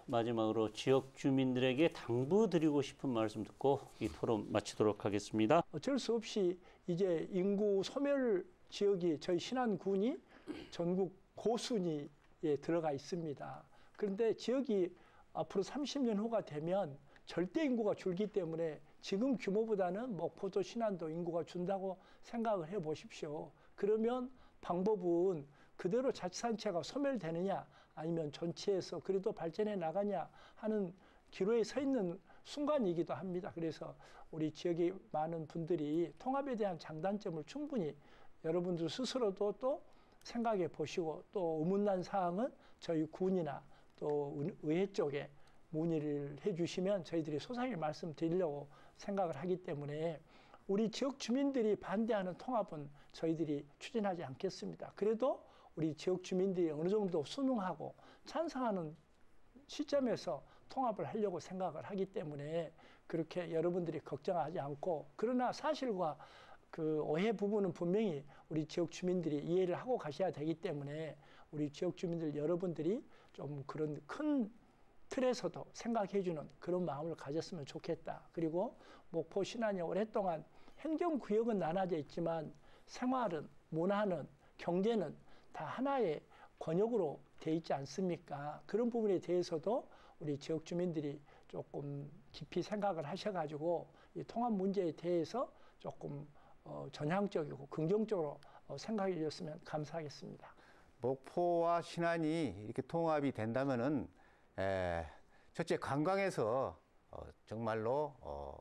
마지막으로 지역 주민들에게 당부드리고 싶은 말씀 듣고 이 토론 마치도록 하겠습니다. 어쩔 수 없이 이제 인구 소멸 지역이 저희 신안군이 전국 고순위에 들어가 있습니다. 그런데 지역이 앞으로 30년 후가 되면 절대 인구가 줄기 때문에 지금 규모보다는 목포도 신안도 인구가 준다고 생각을 해 보십시오. 그러면 방법은 그대로 자치단체가 소멸되느냐 아니면 전체에서 그래도 발전해 나가냐 하는 기로에 서 있는 순간이기도 합니다. 그래서 우리 지역의 많은 분들이 통합에 대한 장단점을 충분히 여러분들 스스로도 또 생각해 보시고 또 의문난 사항은 저희 군이나 또 의회 쪽에 문의를 해 주시면 저희들이 소상히 말씀드리려고 생각을 하기 때문에 우리 지역 주민들이 반대하는 통합은 저희들이 추진하지 않겠습니다. 그래도 우리 지역 주민들이 어느 정도 순응하고 찬성하는 시점에서 통합을 하려고 생각을 하기 때문에 그렇게 여러분들이 걱정하지 않고, 그러나 사실과 그 오해 부분은 분명히 우리 지역 주민들이 이해를 하고 가셔야 되기 때문에 우리 지역 주민들 여러분들이 좀 그런 큰 틀에서도 생각해주는 그런 마음을 가졌으면 좋겠다. 그리고 목포 신안이 오랫동안 행정구역은 나눠져 있지만 생활은, 문화는, 경제는 다 하나의 권역으로 돼 있지 않습니까? 그런 부분에 대해서도 우리 지역 주민들이 조금 깊이 생각을 하셔가지고 이 통합 문제에 대해서 조금 전향적이고 긍정적으로 생각해 주셨으면 감사하겠습니다. 목포와 신안이 이렇게 통합이 된다면은 첫째 관광에서 정말로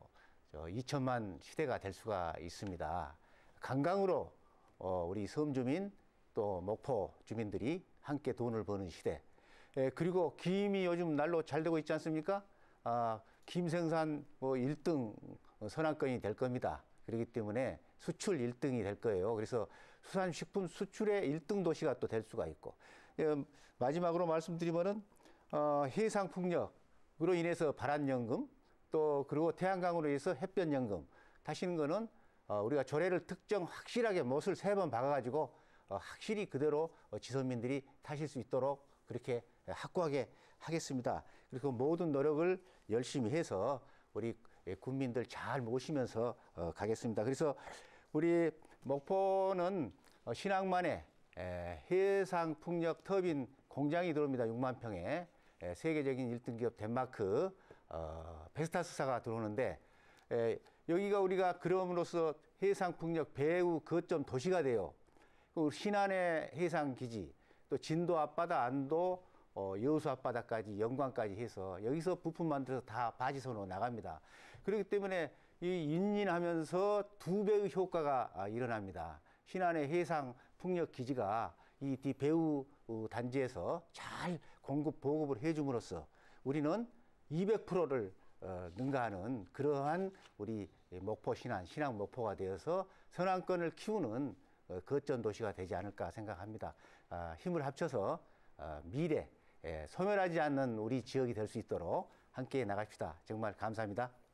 2천만 시대가 될 수가 있습니다. 관광으로 우리 섬 주민 또 목포 주민들이 함께 돈을 버는 시대. 그리고 김이 요즘 날로 잘 되고 있지 않습니까? 김 생산 뭐 1등 선안건이 될 겁니다. 그렇기 때문에 수출 1등이 될 거예요. 그래서 수산식품 수출의 1등 도시가 또 될 수가 있고, 마지막으로 말씀드리면은 해상풍력으로 인해서 발안연금, 또 그리고 태양광으로 인해서 햇볕연금 타시는 거는 우리가 조례를 특정 확실하게 못을 3번 박아가지고 확실히 그대로 지선민들이 타실 수 있도록 그렇게 확고하게 하겠습니다. 그리고 모든 노력을 열심히 해서 우리 군민들 잘 모시면서 가겠습니다. 그래서 우리 목포는 신항만에 해상풍력 터빈 공장이 들어옵니다. 6만 평에. 세계적인 1등 기업 덴마크 베스타스사가 들어오는데, 여기가 우리가 그럼으로써 해상풍력 배후 거점 도시가 돼요. 신안의 해상기지, 또 진도 앞바다, 안도, 여수 앞바다까지, 영광까지 해서 여기서 부품 만들어서 다 바지선으로 나갑니다. 그렇기 때문에 이 인진하면서 2배의 효과가 일어납니다. 신안의 해상풍력기지가 이 배후 단지에서 잘 공급, 보급을 해줌으로써 우리는 200%를 능가하는 그러한 우리 목포 신안, 신안 목포가 되어서 선안권을 키우는 거점 도시가 되지 않을까 생각합니다. 힘을 합쳐서 미래, 소멸하지 않는 우리 지역이 될 수 있도록 함께 나갑시다. 정말 감사합니다.